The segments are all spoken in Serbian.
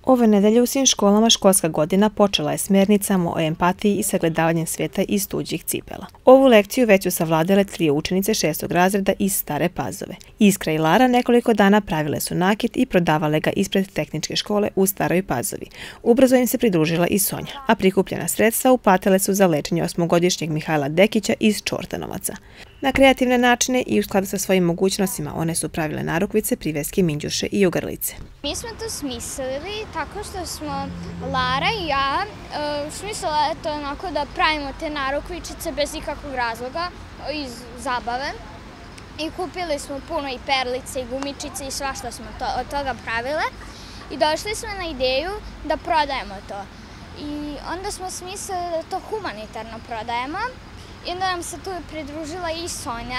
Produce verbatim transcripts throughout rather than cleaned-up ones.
Ove nedelje u svim školama školska godina počela je smjernicama o empatiji i sagledavanjem svijeta iz tuđih cipela. Ovu lekciju već su savladale tri učenice šestog razreda iz Stare Pazove. Iskra i Lara nekoliko dana pravile su nakit i prodavale ga ispred tehničke škole u Staroj Pazovi. Ubrzo im se pridružila i Sonja, a prikupljena sredstva uplatile su za lečenje osmogodišnjeg Mihajla Dekića iz Čortanovaca. Na kreativne načine i u skladu sa svojim mogućnostima one su pravile narukvice, priveske, minđuše i ogrlice. Mi smo to smislili tako što smo Lara i ja uh, smislila je to onako da pravimo te narukvičice bez ikakvog razloga, iz zabave. I kupili smo puno i perlice i gumičice i svašta smo to, od toga pravile. I došli smo na ideju da prodajemo to. I onda smo smislili da to humanitarno prodajemo. I onda nam se tu pridružila i Sonja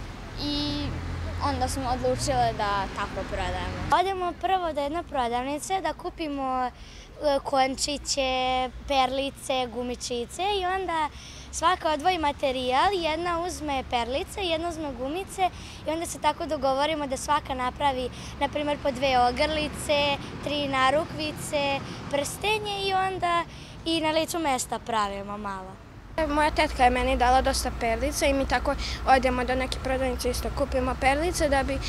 i onda smo odlučile da tako prodajemo. Odemo prvo do jedne prodavnice da kupimo končiće, perlice, gumičice i onda svaka odvoji materijal, jedna uzme perlice, jedna uzme gumice i onda se tako dogovorimo da svaka napravi, na primjer, po dve ogrlice, tri narukvice, prstenje i onda i na licu mesta pravimo malo. Moja tetka je meni dala dosta perlica i mi tako odemo do neke prodavnice isto kupimo perlice da bi e,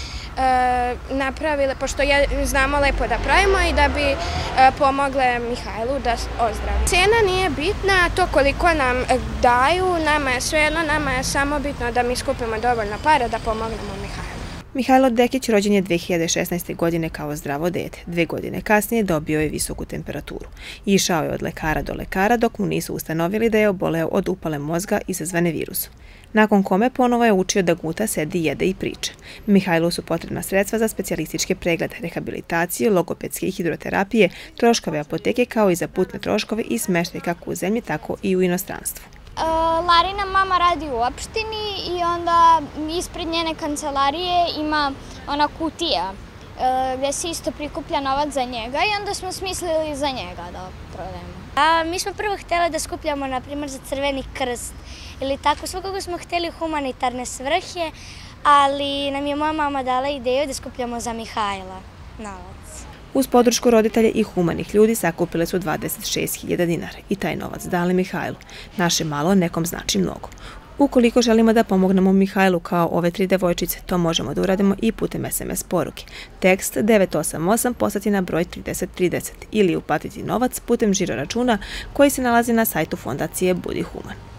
napravile, pošto je, znamo lepo da pravimo i da bi e, pomogle Mihajlu da ozdravi. Cena nije bitna, to koliko nam daju, nama je svejedno, nama je samo bitno da mi skupimo dovoljno para da pomognemo Mihajlu. Mihajlo Dekić rođen je dve hiljade šesnaeste. godine kao zdravo dete. Dve godine kasnije dobio je visoku temperaturu. Išao je od lekara do lekara dok mu nisu ustanovili da je oboleo od upale mozga izazvane virusom. Nakon kome ponovo je učio da guta, sedi, jede i priča. Mihajlu su potrebna sredstva za specijalističke preglede, rehabilitaciju, logopedske i hidroterapije, troškove apoteke kao i za putne troškove i smještaj kako u zemlji, tako i u inostranstvu. Larina mama radi u opštini i onda ispred njene kancelarije ima ona kutija gdje se isto prikuplja novac za njega i onda smo smislili za njega da prodajemo. A mi smo prvo htjeli da skupljamo, na primjer, za Crveni krst ili tako, svakako smo htjeli humanitarne svrhe, ali nam je moja mama dala ideju da skupljamo za Mihajla novac. Uz podršku roditelja i humanih ljudi sakupile su dvadeset šest hiljada dinara i taj novac dali Mihajlu. Naše malo nekom znači mnogo. Ukoliko želimo da pomognemo Mihajlu kao ove tri devojčice, to možemo da uradimo i putem es em es poruke. Tekst devet osam osam poslati na broj trideset trideset ili uplatiti novac putem žiro računa koji se nalazi na sajtu fondacije Budi Human.